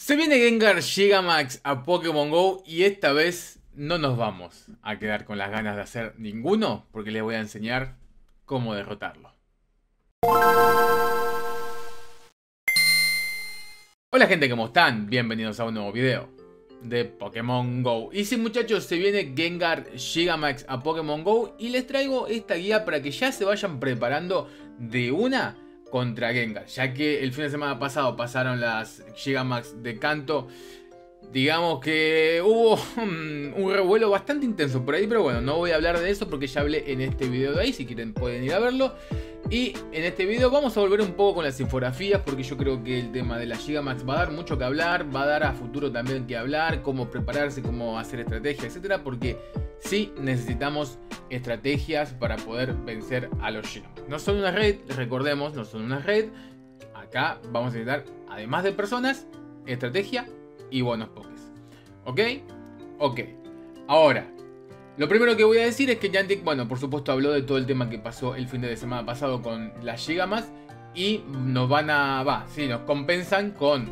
Se viene Gengar Gigamax a Pokémon GO y esta vez no nos vamos a quedar con las ganas de hacer ninguno porque les voy a enseñar cómo derrotarlo. Hola gente, ¿cómo están? Bienvenidos a un nuevo video de Pokémon GO. Y sí muchachos, se viene Gengar Gigamax a Pokémon GO y les traigo esta guía para que ya se vayan preparando de una contra Gengar, ya que el fin de semana pasado pasaron las Gigamax de Kanto. Digamos que hubo un revuelo bastante intenso por ahí, pero bueno, no voy a hablar de eso porque ya hablé en este video de ahí, si quieren pueden ir a verlo. Y en este video vamos a volver un poco con las infografías porque yo creo que el tema de la Gigamax va a dar mucho que hablar, va a dar a futuro también que hablar, cómo prepararse, cómo hacer estrategia, etcétera, porque sí necesitamos estrategias para poder vencer a los Gigamax. No son una red, recordemos, no son una red. Acá vamos a necesitar, además de personas, estrategia y buenos pokés. ¿Ok? Ok. Ahora, lo primero que voy a decir es que Niantic, bueno, por supuesto habló de todo el tema que pasó el fin de semana pasado con las Gigamax. Y nos van a... nos compensan con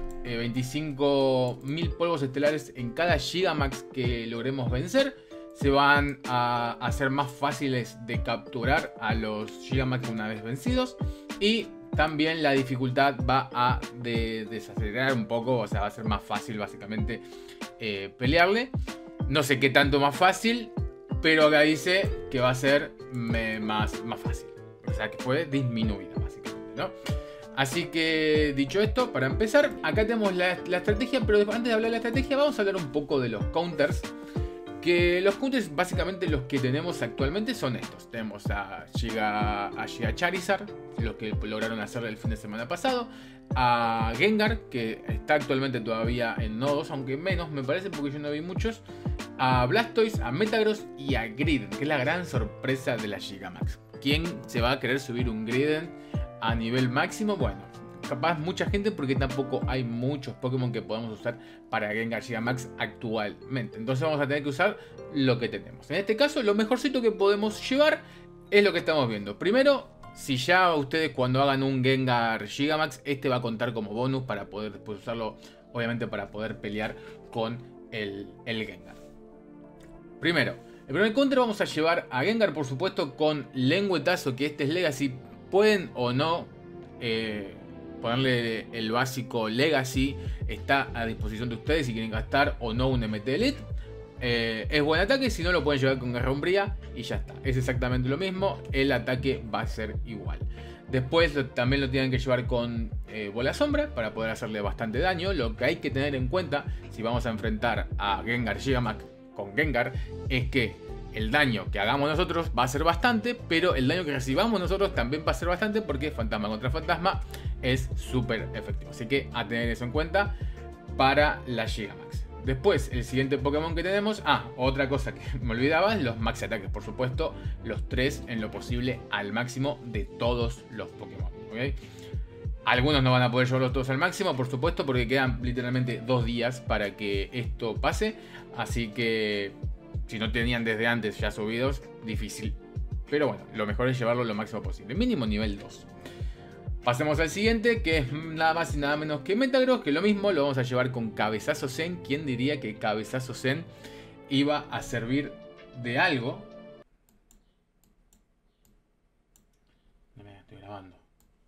25.000 polvos estelares en cada Gigamax que logremos vencer. Se van a hacer más fáciles de capturar a los Gigamax una vez vencidos. Y también la dificultad va a desacelerar un poco, o sea, va a ser más fácil básicamente pelearle. No sé qué tanto más fácil, pero acá dice que va a ser más fácil. O sea, que fue disminuida básicamente, ¿no? Así que, dicho esto, para empezar, acá tenemos la estrategia, pero antes de hablar de la estrategia vamos a hablar un poco de los counters. Que los counters básicamente los que tenemos actualmente son estos. Tenemos a Giga Charizard, los que lograron hacer el fin de semana pasado. A Gengar, que está actualmente todavía en nodos, aunque menos me parece porque yo no vi muchos. A Blastoise, a Metagross y a Griden, que es la gran sorpresa de la Gigamax. ¿Quién se va a querer subir un Griden a nivel máximo? Bueno, capaz mucha gente porque tampoco hay muchos Pokémon que podamos usar para Gengar Gigamax actualmente. Entonces vamos a tener que usar lo que tenemos. En este caso lo mejorcito que podemos llevar es lo que estamos viendo. Primero, si ya ustedes cuando hagan un Gengar Gigamax, este va a contar como bonus para poder después usarlo, obviamente para poder pelear con el Gengar. Primero, el primer counter vamos a llevar a Gengar por supuesto con Lengüetazo, que este es Legacy. Pueden o no ponerle el básico Legacy, está a disposición de ustedes si quieren gastar o no un MT Elite. Es buen ataque, si no lo pueden llevar con Garra Umbría y ya está. Es exactamente lo mismo, el ataque va a ser igual. Después también lo tienen que llevar con Bola Sombra para poder hacerle bastante daño. Lo que hay que tener en cuenta si vamos a enfrentar a Gengar Gigamax con Gengar es que el daño que hagamos nosotros va a ser bastante, pero el daño que recibamos nosotros también va a ser bastante porque fantasma contra fantasma es súper efectivo. Así que a tener eso en cuenta para la Gigamax. Después, el siguiente Pokémon que tenemos... otra cosa que me olvidaba, los Maxi Ataques, por supuesto. Los 3 en lo posible al máximo de todos los Pokémon, ¿okay? Algunos no van a poder llevarlos todos al máximo, por supuesto, porque quedan literalmente 2 días para que esto pase. Así que si no tenían desde antes ya subidos, difícil. Pero bueno, lo mejor es llevarlo lo máximo posible. Mínimo nivel 2. Pasemos al siguiente, que es nada más y nada menos que Metagross, que lo mismo lo vamos a llevar con Cabezazo Zen. ¿Quién diría que Cabezazo Zen iba a servir de algo? Estoy grabando.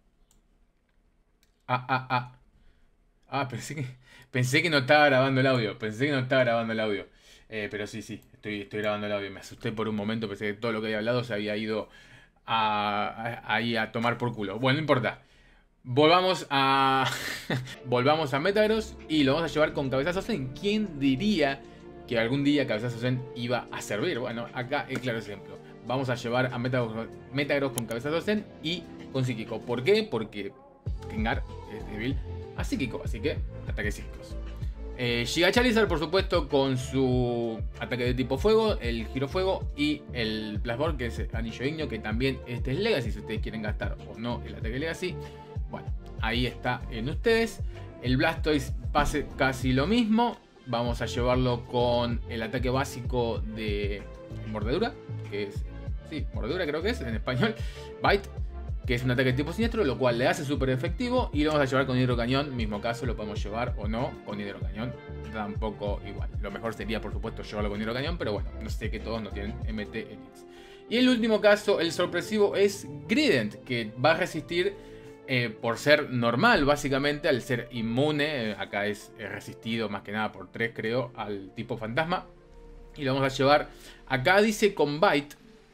Pensé que no estaba grabando el audio. Pero sí, estoy grabando el audio. Me asusté por un momento, pensé que todo lo que había hablado se había ido ahí a tomar por culo. Bueno, no importa. Volvamos a Metagross y lo vamos a llevar con Cabezazo Zen. ¿Quién diría que algún día Cabezazo Zen iba a servir? Bueno, acá es claro ejemplo. Vamos a llevar a Metagross con Cabezazo Zen y con Psíquico. ¿Por qué? Porque Gengar es débil a Psíquico, así que ataques psíquicos. Giga Charizard, por supuesto, con su ataque de tipo fuego, el giro fuego y el Blastborn, que es anillo ignio, que también este es Legacy, si ustedes quieren gastar o no el ataque Legacy. Bueno, ahí está en ustedes. El Blastoise pase casi lo mismo. Vamos a llevarlo con el ataque básico de mordedura, que es... sí, mordedura creo que es en español. Bite. que es un ataque tipo siniestro, lo cual le hace súper efectivo. Y lo vamos a llevar con hidrocañón, mismo caso, lo podemos llevar o no con hidrocañón, tampoco igual. Lo mejor sería, por supuesto, llevarlo con hidrocañón, pero bueno, no sé que todos no tienen MT Elites. Y el último caso, el sorpresivo, es Grident, que va a resistir por ser normal, básicamente, al ser inmune. Acá es resistido más que nada por 3, creo, al tipo fantasma. Y lo vamos a llevar, acá dice con Bite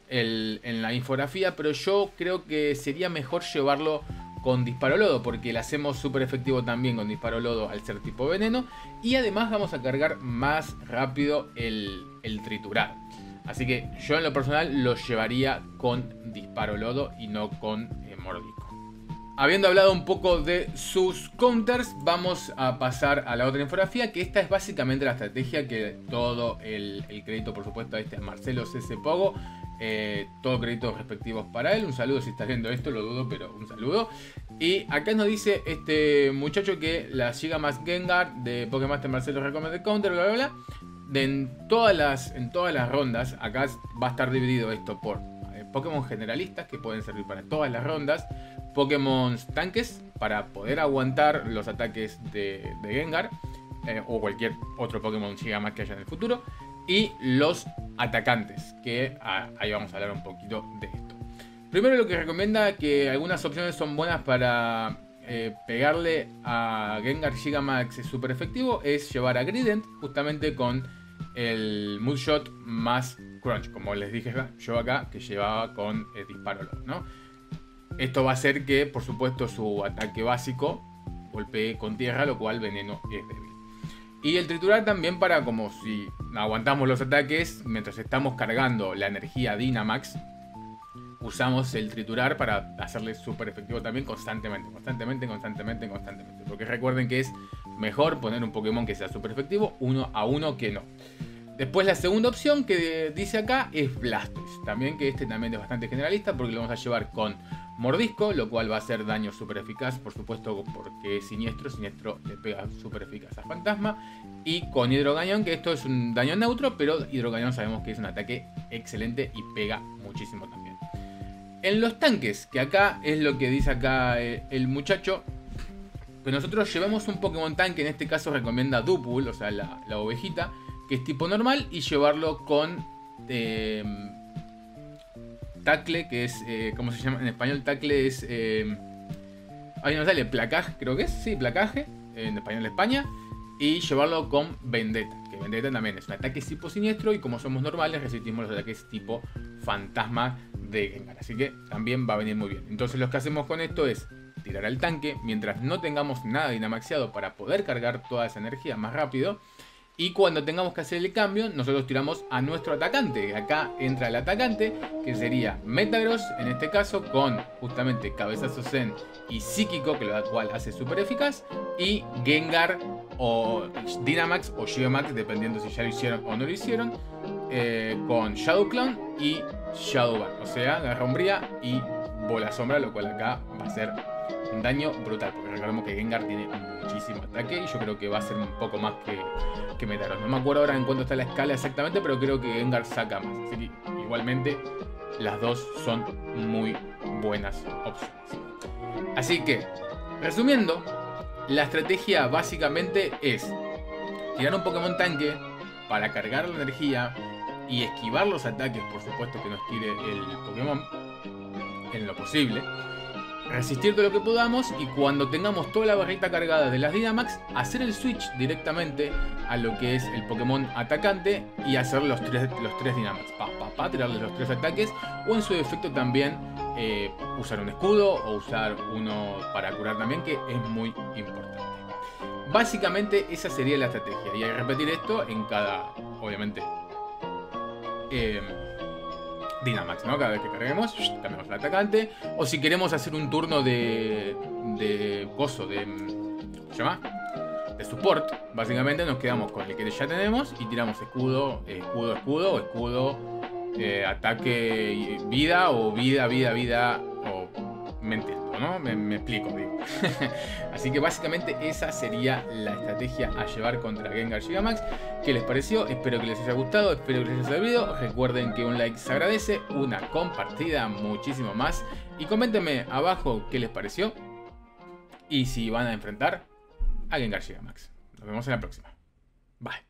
en la infografía, pero yo creo que sería mejor llevarlo con disparo lodo, porque le hacemos súper efectivo también con disparo lodo al ser tipo veneno. Y además vamos a cargar más rápido el triturar. Así que yo en lo personal lo llevaría con disparo lodo y no con mordisco. Habiendo hablado un poco de sus counters, vamos a pasar a la otra infografía, que esta es básicamente la estrategia que todo el crédito, por supuesto, a este Marcelo CC Pogo. Todo créditos respectivos para él. Un saludo si estás viendo esto, lo dudo, pero un saludo. Y acá nos dice este muchacho que la Gigamax Gengar de Pokémaster Marcelo Recommended Counter, bla bla bla. En todas las rondas, acá va a estar dividido esto por Pokémon generalistas, que pueden servir para todas las rondas. Pokémon tanques, para poder aguantar los ataques de Gengar. O cualquier otro Pokémon Gigamax que haya en el futuro. Y los atacantes, que ahí vamos a hablar un poquito de esto. Primero, lo que recomienda, que algunas opciones son buenas para pegarle a Gengar Gigamax super efectivo, es llevar a Grident justamente con el Moonshot más Crunch, como les dije yo acá, que llevaba con disparo lodo, ¿no? Esto va a hacer que, por supuesto, su ataque básico golpee con tierra, lo cual veneno es débil. Y el triturar también, para como si aguantamos los ataques mientras estamos cargando la energía Dynamax, usamos el triturar para hacerle súper efectivo también constantemente. Porque recuerden que es mejor poner un Pokémon que sea súper efectivo 1 a 1 que no. Después la segunda opción que dice acá es Blastoise. También, que este también es bastante generalista, porque lo vamos a llevar con mordisco, lo cual va a hacer daño súper eficaz, por supuesto, porque es siniestro. Siniestro le pega súper eficaz a fantasma. Y con hidrocañón, que esto es un daño neutro, pero hidrocañón sabemos que es un ataque excelente y pega muchísimo también. En los tanques, que acá es lo que dice acá el muchacho, que nosotros llevemos un Pokémon tanque. En este caso recomienda Dupul, o sea la ovejita, que es tipo normal, y llevarlo con tackle, que es, ¿cómo se llama en español? Tackle es, ahí no sale, placaje, creo que es, sí, placaje, en español de España, y llevarlo con Vendetta, que Vendetta también es un ataque tipo siniestro, y como somos normales resistimos los ataques tipo fantasma de Gengar, así que también va a venir muy bien. Entonces lo que hacemos con esto es tirar al tanque mientras no tengamos nada dinamaxeado para poder cargar toda esa energía más rápido. Y cuando tengamos que hacer el cambio, nosotros tiramos a nuestro atacante. Acá entra el atacante, que sería Metagross, en este caso, con justamente Cabezazo Zen y Psíquico, que lo cual hace súper eficaz. Y Gengar o Dynamax o Gigamax, dependiendo si ya lo hicieron o no lo hicieron, con Shadow Clone y Shadow Ball. O sea, Garra Umbría y Bola Sombra, lo cual acá va a ser un daño brutal, porque recordemos que Gengar tiene muchísimo ataque y yo creo que va a ser un poco más que Metagross. No me acuerdo ahora en cuánto está la escala exactamente, pero creo que Gengar saca más. Así que igualmente las dos son muy buenas opciones. Así que, resumiendo, la estrategia básicamente es tirar un Pokémon tanque para cargar la energía y esquivar los ataques, por supuesto, que nos tire el Pokémon en lo posible. Resistir todo lo que podamos, y cuando tengamos toda la barrita cargada de las Dynamax, hacer el switch directamente a lo que es el Pokémon atacante y hacer los tres Dynamax. Tirarle los 3 ataques, o en su defecto también usar un escudo o usar uno para curar también, que es muy importante. Básicamente esa sería la estrategia, y hay que repetir esto en cada, obviamente, Dynamax, ¿no? Cada vez que carguemos, cambiamos al atacante. O si queremos hacer un turno de gozo, ¿cómo se llama? De support, básicamente nos quedamos con el que ya tenemos y tiramos escudo, ataque, vida, o vida, o mente. todo, ¿no? Me explico, digo. Así que básicamente esa sería la estrategia a llevar contra Gengar Gigamax. ¿Qué les pareció? Espero que les haya gustado, espero que les haya servido. Recuerden que un like se agradece, una compartida muchísimo más. Y coméntenme abajo qué les pareció y si van a enfrentar a Gengar Gigamax. Nos vemos en la próxima. Bye.